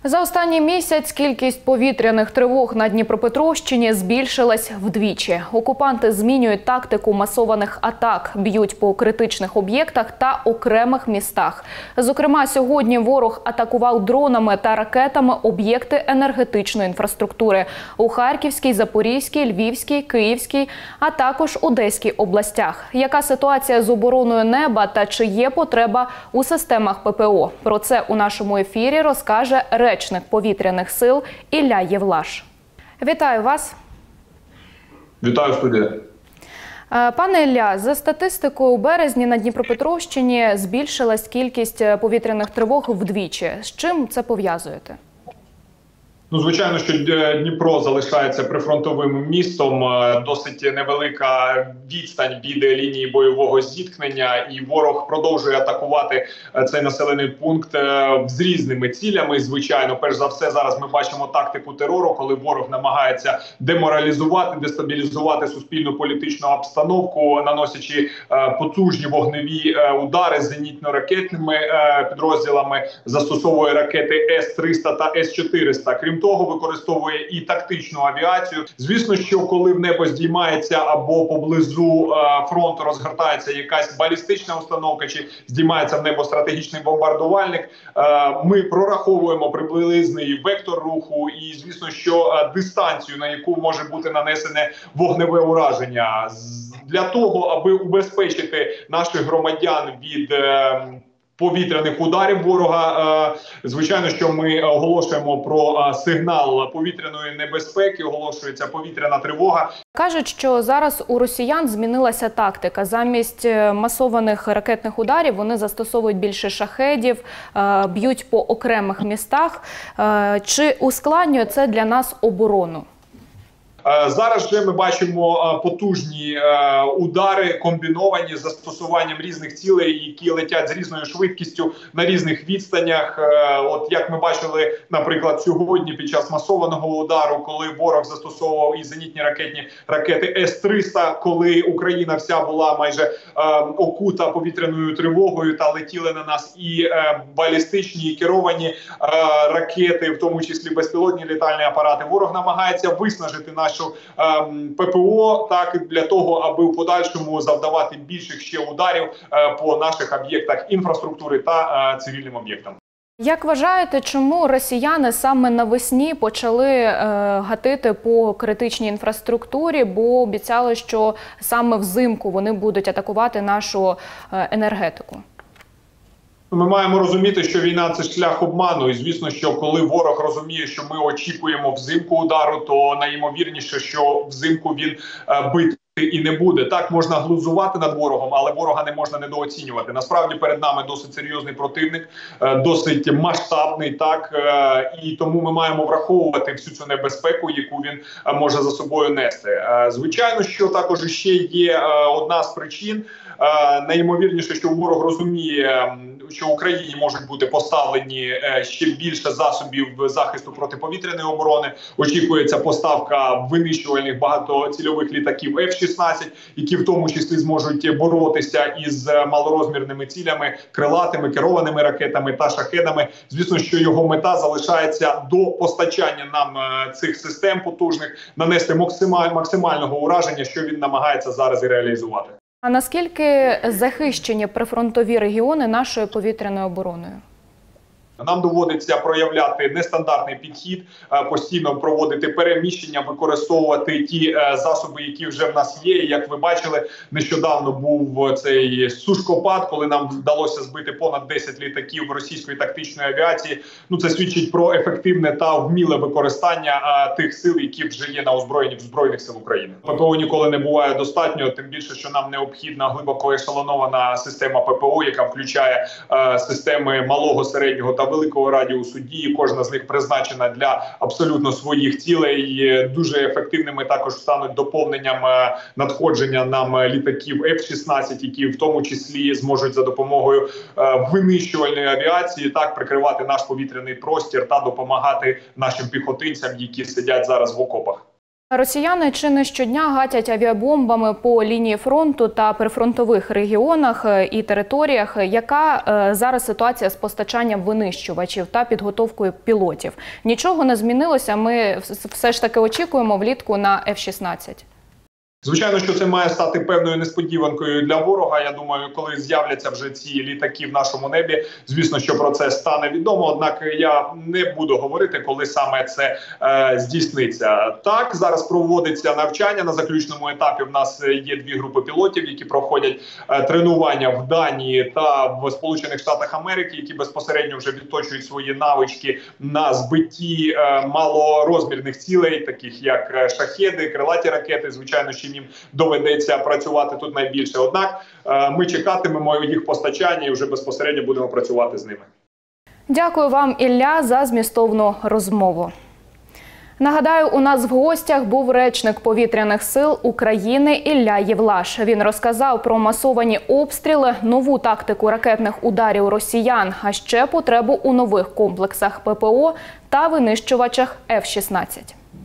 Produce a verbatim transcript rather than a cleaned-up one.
За останній місяць кількість повітряних тривог на Дніпропетровщині збільшилась вдвічі. Окупанти змінюють тактику масованих атак, б'ють по критичних об'єктах та окремих містах. Зокрема, сьогодні ворог атакував дронами та ракетами об'єкти енергетичної інфраструктури у Харківській, Запорізькій, Львівській, Київській, а також Одеській областях. Яка ситуація з обороною неба та чи є потреба у системах ППО? Про це у нашому ефірі розкаже речник повітряних сил Ілля Євлаш. Вітаю вас. Вітаю, студія. Пане Ілля, за статистикою, у березні на Дніпропетровщині збільшилась кількість повітряних тривог вдвічі. З чим це пов'язуєте? Ну, звичайно, що Дніпро залишається прифронтовим містом, досить невелика відстань від лінії бойового зіткнення, і ворог продовжує атакувати цей населений пункт з різними цілями. Звичайно, перш за все, зараз ми бачимо тактику терору, коли ворог намагається деморалізувати, дестабілізувати суспільну політичну обстановку, наносячи потужні вогневі удари з зенітно-ракетними підрозділами, застосовує ракети С триста та С чотириста. Крім того, використовує і тактичну авіацію. Звісно, що коли в небо здіймається або поблизу е, фронту розгортається якась балістична установка, чи здіймається в небо стратегічний бомбардувальник, е, ми прораховуємо приблизний вектор руху і, звісно, що е, дистанцію, на яку може бути нанесене вогневе ураження. Для того, аби убезпечити наших громадян від е, повітряних ударів ворога, звичайно, що ми оголошуємо про сигнал повітряної небезпеки, оголошується повітряна тривога. Кажуть, що зараз у росіян змінилася тактика. Замість масованих ракетних ударів вони застосовують більше шахедів, б'ють по окремих містах. Чи ускладнює це для нас оборону? Зараз вже ми бачимо потужні удари, комбіновані з застосуванням різних цілей, які летять з різною швидкістю на різних відстанях. От як ми бачили, наприклад, сьогодні під час масованого удару, коли ворог застосовував і зенітні ракетні ракети С триста, коли Україна вся була майже окута повітряною тривогою та летіли на нас і балістичні, і керовані ракети, в тому числі безпілотні літальні апарати. Ворог намагається виснажити наші ППО, так, для того, аби в подальшому завдавати більших ще ударів по наших об'єктах інфраструктури та цивільним об'єктам. Як вважаєте, чому росіяни саме навесні почали е, гатити по критичній інфраструктурі, бо обіцяли, що саме взимку вони будуть атакувати нашу е, енергетику? Ми маємо розуміти, що війна – це шлях обману. І звісно, що коли ворог розуміє, що ми очікуємо взимку удару, то найімовірніше, що взимку він е, бити і не буде. Так, можна глузувати над ворогом, але ворога не можна недооцінювати. Насправді перед нами досить серйозний противник, е, досить масштабний, так, е, і тому ми маємо враховувати всю цю небезпеку, яку він е, може за собою нести. Е, звичайно, що також ще є е, одна з причин. Е, найімовірніше, що ворог розуміє, що Україні можуть бути поставлені ще більше засобів захисту протиповітряної оборони. Очікується поставка винищувальних багатоцільових літаків Ф шістнадцять, які в тому числі зможуть боротися із малорозмірними цілями, крилатими, керованими ракетами та шахедами. Звісно, що його мета залишається до постачання нам цих систем потужних, нанести максимального ураження, що він намагається зараз і реалізувати. А наскільки захищені прифронтові регіони нашою повітряною обороною? Нам доводиться проявляти нестандартний підхід, постійно проводити переміщення, використовувати ті засоби, які вже в нас є. І, як ви бачили, нещодавно був цей сушкопад, коли нам вдалося збити понад десять літаків російської тактичної авіації. Ну, це свідчить про ефективне та вміле використання тих сил, які вже є на озброєнні в Збройних сил України. ППО ніколи не буває достатньо, тим більше, що нам необхідна глибоко ешелонована система ППО, яка включає системи малого, середнього та великого радіусу дії. Кожна з них призначена для абсолютно своїх цілей. Дуже ефективними також стануть доповненням надходження нам літаків Ф шістнадцять, які в тому числі зможуть за допомогою винищувальної авіації так прикривати наш повітряний простір та допомагати нашим піхотинцям, які сидять зараз в окопах. Росіяни чи не щодня гатять авіабомбами по лінії фронту та прифронтових регіонах і територіях. Яка зараз ситуація з постачанням винищувачів та підготовкою пілотів? Нічого не змінилося, ми все ж таки очікуємо влітку на еф шістнадцять. Звичайно, що це має стати певною несподіванкою для ворога. Я думаю, коли з'являться вже ці літаки в нашому небі, звісно, що про це стане відомо. Однак я не буду говорити, коли саме це е, здійсниться. Так, зараз проводиться навчання. На заключному етапі в нас є дві групи пілотів, які проходять е, тренування в Данії та в Сполучених Штатах Америки, які безпосередньо вже відточують свої навички на збитті е, малорозмірних цілей, таких як шахеди, крилаті ракети. Звичайно, що їм доведеться працювати тут найбільше. Однак ми чекатимемо їх постачання і вже безпосередньо будемо працювати з ними. Дякую вам, Ілля, за змістовну розмову. Нагадаю, у нас в гостях був речник Повітряних сил України Ілля Євлаш. Він розказав про масовані обстріли, нову тактику ракетних ударів росіян, а ще потребу у нових комплексах пе пе о та винищувачах еф шістнадцять.